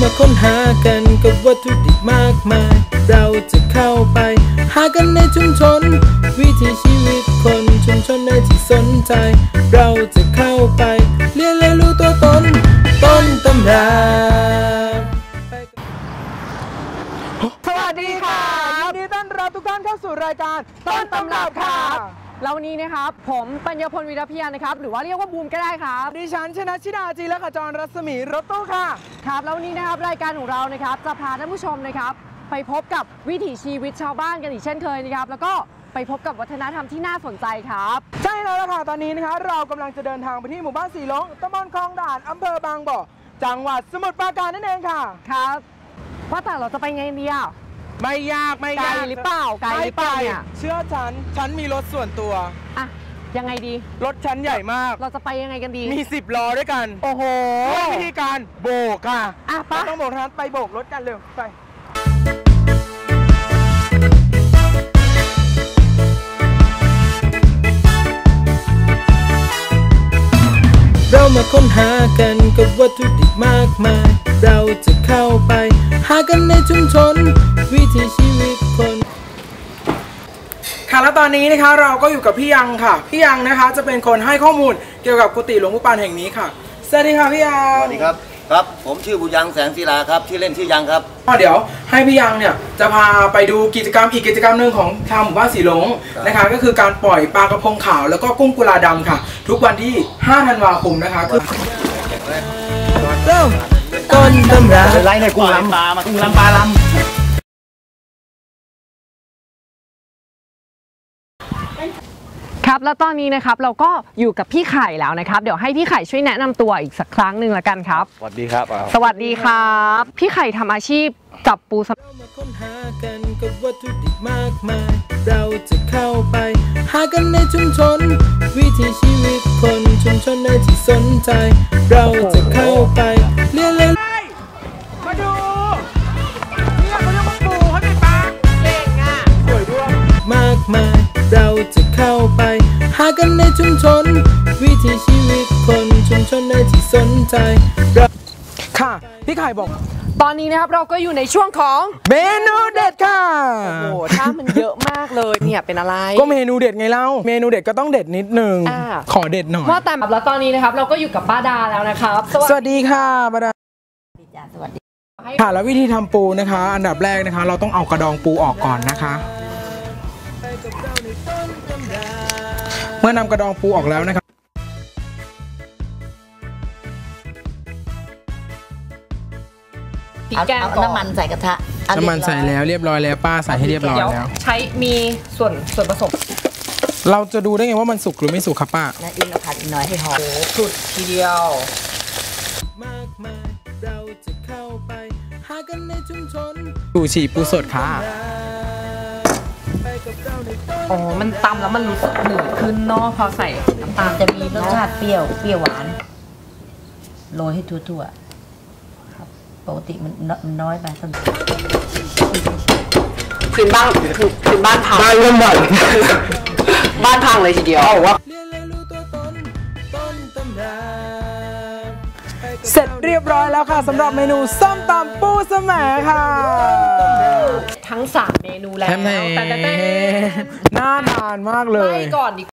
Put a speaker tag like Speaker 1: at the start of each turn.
Speaker 1: มาค้นหากันกับวัตถุดิบมากมายเราจะเข้าไปหากันในชุมชนวิถีชีวิตคนชุมชนในที่สนใจเราจะเข้าไปเรียนรู้ตัวตนต้นตำรา
Speaker 2: สวัสดีค่ะยินดีต้อนรับทุกท่านเข้าสู่รายการต้นตำรับค่ะ
Speaker 3: แล้ววันนี้นะครับผมปัญญาพลวีรพิยานะครับหรือว่าเรียกว่าบูมก็ได้ครับ
Speaker 2: ดิฉันชนะชิดาจีและขจรรัศมีรถตู้ค่ะ
Speaker 3: ครับแล้ววันนี้นะครับรายการของเรานะครับจะพาท่านผู้ชมนะครับไปพบกับวิถีชีวิตชาวบ้านกันอีกเช่นเคยนะครับแล้วก็ไปพบกับวัฒนธรรมที่น่าสนใจครับ
Speaker 2: ใช่แล้วล่ะค่ะตอนนี้นะคะเรากำลังจะเดินทางไปที่หมู่บ้านสีลงตำบลคลองด่านอำเภอบางบ่อจังหวัดสมุทรปราการนั่นเองค่ะ
Speaker 3: ครับว่าแต่เราจะไปไงดีอ่ะ
Speaker 2: ไม่ยากไกล
Speaker 3: หรือเปล่าไกลหรือเปล่าเนี่ย
Speaker 2: เชื่อฉันมีรถส่วนตัว
Speaker 3: อะยังไงดี
Speaker 2: รถฉันใหญ่มาก
Speaker 3: เราจะไปยังไงกันดี
Speaker 2: มี10 ล้อด้วยกัน
Speaker 3: โอ้โห
Speaker 2: วิธีการโบกค่ะ
Speaker 3: ปะ
Speaker 2: ต้องโบกทันไปโบกรถกันเร็วไป
Speaker 1: เรามาค้นหากันกับวัตถุดิบมากมายเราจะเข้าไปหากันในชุมชนวิถีชีวิตคน
Speaker 2: ค่ะแล้วตอนนี้นะคะเราก็อยู่กับพี่ยังค่ะพี่ยังนะคะจะเป็นคนให้ข้อมูลเกี่ยวกับกุฏิหลวงปู่ปานแห่งนี้ค่ะสวัสดีค่ะพี่ยัง
Speaker 4: สวัสดีครับครับผมชื่อบุญยังแสงศิลาครับชื่อเล่นชื่อยังครับ
Speaker 2: เดี๋ยวให้พี่ยังเนี่ยจะพาไปดูกิจกรรมอีกกิจกรรมหนึ่งของทางหมู่บ้านสีหลงนะคะก็คือการปล่อยปลากระพงขาวแล้วก็กุ้งกุลาดำค่ะทุกวันที่5 ธันวาคมนะคะคือ
Speaker 1: ต้นตำรา
Speaker 4: ไล่ในกุ้งลำปลามากุ้งลำปลาลำ
Speaker 3: ครับแล้วตอนนี้นะครับเราก็อยู่กับพี่ไข่แล้วนะครับเดี๋ยวให้พี่ไข่ช่วยแนะนำตัวอีกสักครั้งหนึ่งละกันครับ
Speaker 4: สวัสดีครับ
Speaker 3: สวัสดีครับพี่ไข่ทำอาชีพจับปู
Speaker 1: เรามาค้นหากันกับวัตถุดิบมากมายเราจะเข้าไปหากันในชุมชนวิถีชีวิตคนชุมชนในที่สนใจเราจะเข้าไปเรียน
Speaker 2: มาดูเนี่ยเขาเรียกว่าปูเขาในปลาเก่งอ่ะสวยด้วย
Speaker 1: มากมายเราจะเข้าไปหากันในชุมชนวิถีชีวิตคนชุมชนในที่สนใจ
Speaker 2: ค่ะพี่ไข่บอก
Speaker 3: ตอนนี้นะครับเราก็อยู่ในช่วงของ
Speaker 2: เมนูเด็ดค่ะ
Speaker 3: โอ้โหถ้ามันเยอะมากเลยเนี่ยเป็นอะไร
Speaker 2: ก็เมนูเด็ดไงเล่าเมนูเด็ดก็ต้องเด็ดนิดนึงขอเด็ดหน่อย
Speaker 3: ว่าแต่แล้วตอนนี้นะครับเราก็อยู่กับป้าดาแล้วนะครับ
Speaker 2: สวัสดีค่ะป้าดา
Speaker 3: สวัสดี
Speaker 2: ค่ะแล้ววิธีทำปูนะคะอันดับแรกนะคะเราต้องเอากระดองปูออกก่อนนะคะเมื่อนำกระดองปูออกแล้วนะครับ
Speaker 3: เอาน้ำมันใส่กระทะ
Speaker 2: น้ำมันใส่แล้วเรียบร้อยแล้วป้าใส่ให้เรียบร้อยแล้ว
Speaker 3: ใช้มีส่วนผสม
Speaker 2: เราจะดูได้ไงว่ามันสุกหรือไม่สุกครับป้า
Speaker 3: และอินเราผัดอีกน้อยให้หอมสุดทีเดียว
Speaker 1: มากมายเราจะเข้าไปหากันในชุมชน
Speaker 2: ปูฉี่ปูสดค่ะ
Speaker 3: อ๋อมันตำแล้วมันรู้สึกหนืดขึ้นเนาะพอใส่น้ำตาล
Speaker 5: จะมีรสชาติเปรี้ยวหวานโรยให้ทั่วๆครับปกติมันน้อยไปสั้น
Speaker 3: พื้นบ้านพัง
Speaker 2: บ้านเริ่มหมด
Speaker 3: บ้านพังเลยทีเดียว
Speaker 2: เสร็จเรียบร้อยแล้วค่ะสำหรับเมนูส้มตำปูสะแหมค่ะ
Speaker 3: ทั้ง3 เมนูแล้วแต่
Speaker 2: น่าทานมากเลย
Speaker 3: ไปก่อนดิ